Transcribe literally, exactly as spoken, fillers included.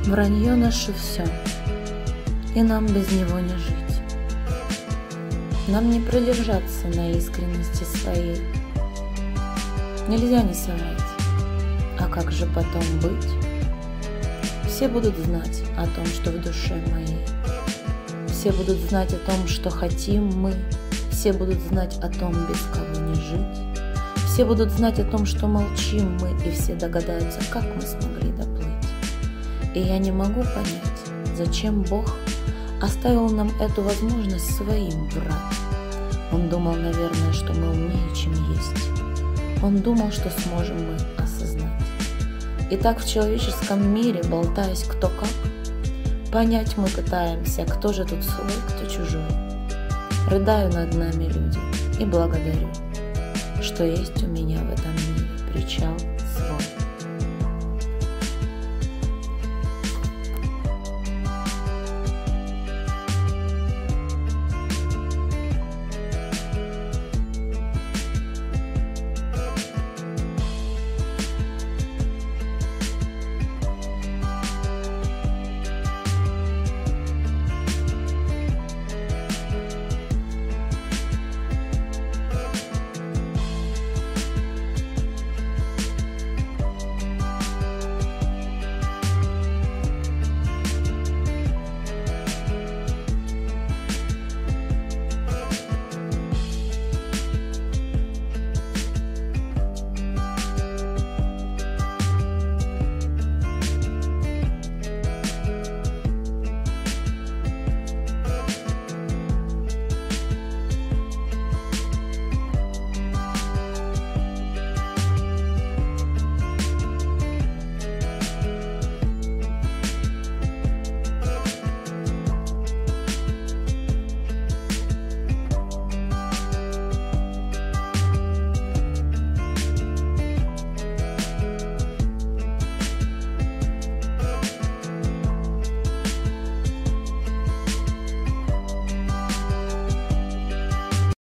Вранье наше все, и нам без него не жить. Нам не продержаться на искренности своей. Нельзя не соврать, а как же потом быть? Все будут знать о том, что в душе моей. Все будут знать о том, что хотим мы. Все будут знать о том, без кого не жить. Все будут знать о том, что молчим мы, и все догадаются, как мы смогли доплыть. И я не могу понять, зачем Бог оставил нам эту возможность своим врать. Он думал, наверное, что мы умнее, чем есть. Он думал, что сможем мы осознать. И так в человеческом мире, болтаясь кто как, понять мы пытаемся, кто же тут свой, кто чужой. Рыдаю над нами, люди, и благодарю, что есть у меня в этом мире причал